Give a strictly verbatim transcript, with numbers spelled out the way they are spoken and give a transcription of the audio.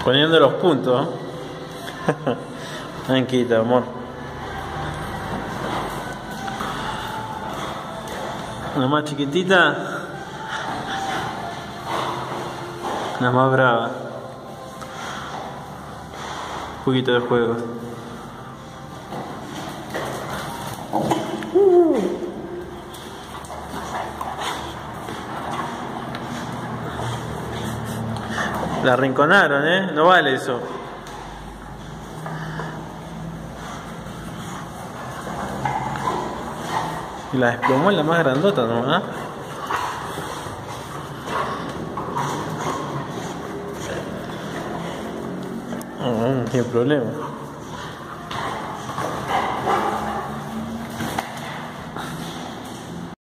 Poniendo los puntos. Tranquila, amor. Una más chiquitita. Una más brava. Un poquito de juego. Uh. La arrinconaron, ¿eh? No vale eso. Y la desplomó en la más grandota, ¿no? ¿Ah? No, no tiene problema.